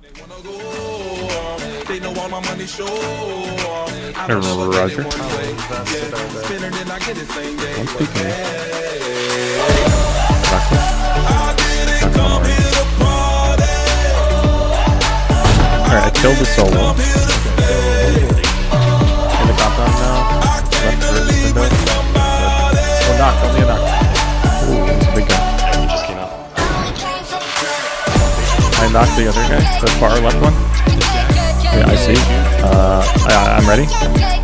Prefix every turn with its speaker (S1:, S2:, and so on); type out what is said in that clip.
S1: Roger. Alright, I killed the solo. In the compound now. Left window. Oh, knock, only a knock. Ooh, that's a big guy.
S2: Yeah, he just came out.
S1: I knocked the other guy, the far left one. Yeah, I see. I'm ready.